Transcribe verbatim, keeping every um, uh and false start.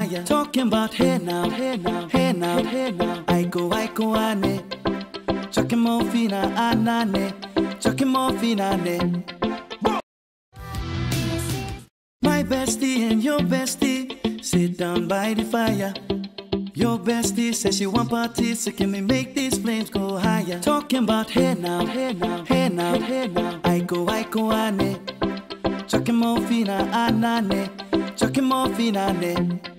higher. Talking about hey now, hey now, hey now, hey now. I go, I go, ane. Chucking more fina, anane. Chucking more fina, ane. My bestie and your bestie sit down by the fire. Your bestie says she want parties, so can we make these flames go higher? Talking about hey now, hey now, hey now, hey now. I go, I go, ane. Chucking more fina, anane. Chucking more fina, ane.